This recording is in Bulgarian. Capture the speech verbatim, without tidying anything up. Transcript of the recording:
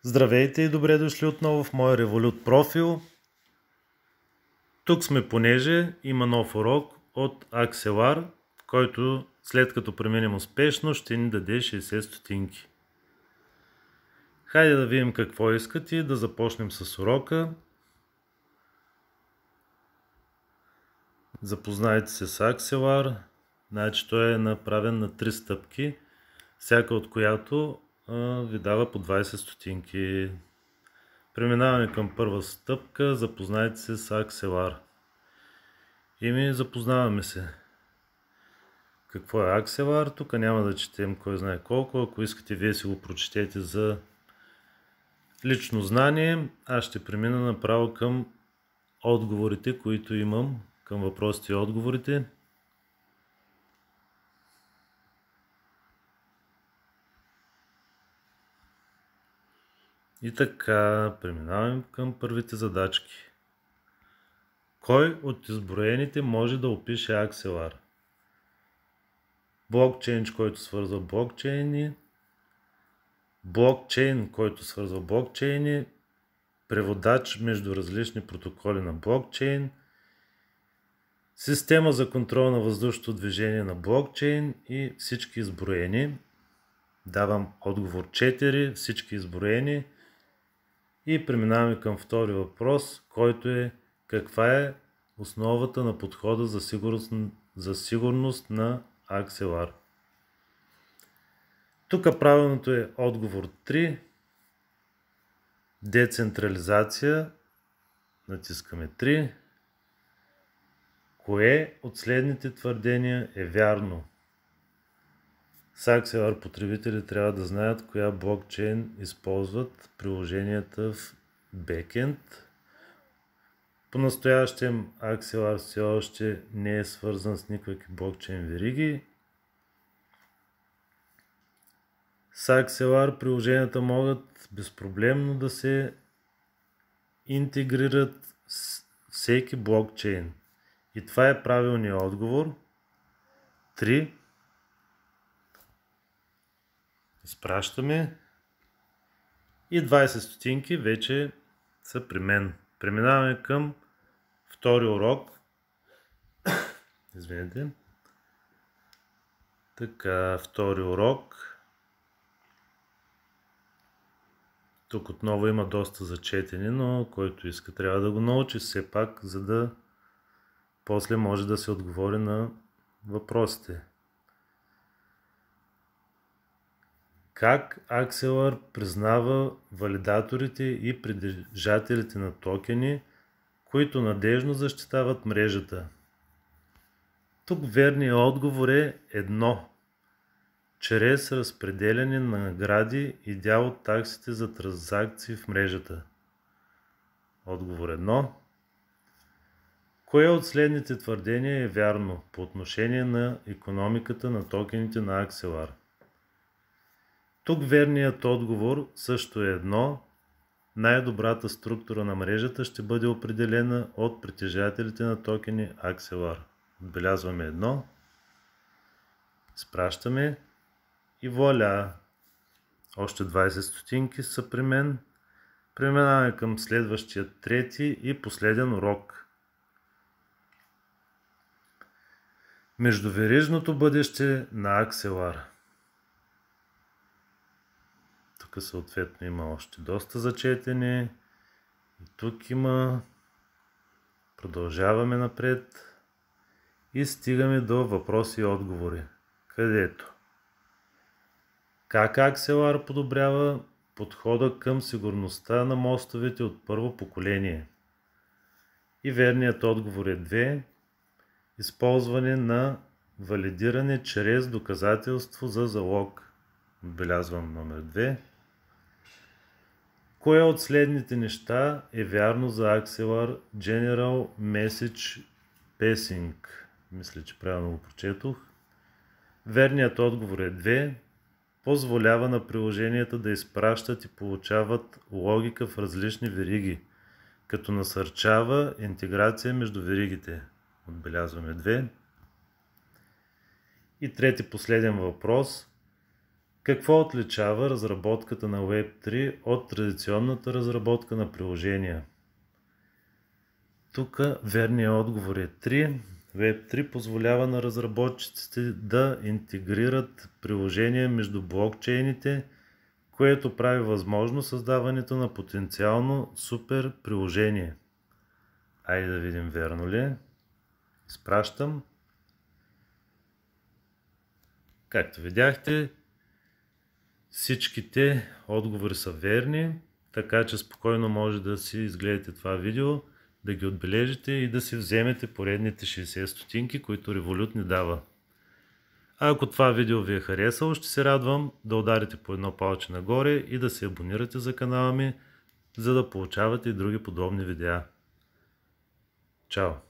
Здравейте и добре дошли отново в моя Revolut профил. Тук сме, понеже има нов урок от Axelar, който след като преминем успешно ще ни даде шейсет стотинки. Хайде да видим какво искат и да започнем с урока. Запознайте се с Axelar. Значи той е направен на три стъпки, всяка от която а, ви дава по двайсет стотинки. Преминаваме към първа стъпка. Запознайте се с Axelar. И ми запознаваме се. Какво е Axelar? Тук няма да четем кой знае колко. Ако искате, вие си го прочетете за лично знание. Аз ще премина направо към отговорите, които имам, към въпросите и отговорите. И така, преминаваме към първите задачки. Кой от изброените може да опише Axelar? Блокчейн, който свързва блокчейни, блокчейн, който свързва блокчейни, преводач между различни протоколи на блокчейн, система за контрол на въздушното движение на блокчейн и всички изброени. Давам отговор четири, всички изброени. И преминаваме към втори въпрос, който е: каква е основата на подхода за сигурност, за сигурност на Axelar? Тук правилното е отговор три. Децентрализация. Натискаме три. Кое от следните твърдения е вярно? С Axelar потребители трябва да знаят коя блокчейн използват приложенията в бекенд. По-настоящем Axelar все още не е свързан с никакви блокчейн вериги. С Axelar приложенията могат безпроблемно да се интегрират с всеки блокчейн. И това е правилният отговор. три. Изпращаме. И двайсет стотинки вече са при мен. Преминаваме към втори урок. Извинете. Така, втори урок. Тук отново има доста за четене, но който иска трябва да го научи все пак, за да после може да се отговори на въпросите. Как Axelar признава валидаторите и притежателите на токени, които надежно защитават мрежата? Тук верният отговор е едно. Чрез разпределяне на награди и дял от таксите за транзакции в мрежата. Отговор едно. Кое от следните твърдения е вярно по отношение на икономиката на токените на Axelar? Тук верният отговор също е едно. Най-добрата структура на мрежата ще бъде определена от притежателите на токени Axelar. Отбелязваме едно. Спращаме. И вуаля! Още двайсет стотинки са при мен. Преминаваме към следващия трети и последен урок. Междуверижното бъдеще на Axelar. Тук съответно има още доста зачетене. И тук има. Продължаваме напред. И стигаме до въпроси и отговори. Където? Как Axelar подобрява подхода към сигурността на мостовете от първо поколение? И верният отговор е две. Използване на валидиране чрез доказателство за залог. Отбелязвам номер две. Кое от следните неща е вярно за Axelar General Message Passing? Мисля, че правилно го прочетох. Верният отговор е две. Позволява на приложенията да изпращат и получават логика в различни вериги, като насърчава интеграция между веригите. Отбелязваме две. И трети последен въпрос. Какво отличава разработката на уеб три от традиционната разработка на приложения? Тук верният отговор е три. уеб три позволява на разработчиците да интегрират приложения между блокчейните, което прави възможно създаването на потенциално супер приложение. Айде да видим верно ли е. Изпращам. Както видяхте, всичките отговори са верни, така че спокойно може да си изгледате това видео, да ги отбележите и да си вземете поредните шейсет стотинки, които Revolut ни дава. А ако това видео ви е харесало, ще се радвам да ударите по едно палче нагоре и да се абонирате за канала ми, за да получавате и други подобни видеа. Чао!